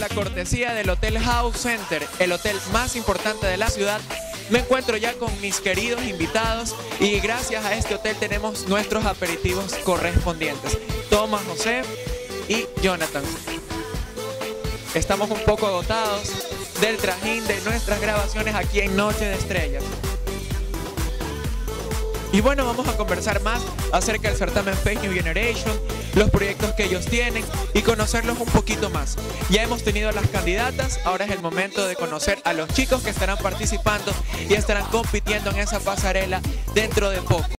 la cortesía del Hotel House Center, el hotel más importante de la ciudad. Me encuentro ya con mis queridos invitados y gracias a este hotel tenemos nuestros aperitivos correspondientes. Tomás, José y Jonathan. Estamos un poco agotados del trajín de nuestras grabaciones aquí en Noche de Estrellas. Y bueno, vamos a conversar más acerca del certamen Face New Generation, los proyectos que ellos tienen y conocerlos un poquito más. Ya hemos tenido a las candidatas, ahora es el momento de conocer a los chicos que estarán participando y estarán compitiendo en esa pasarela dentro de poco.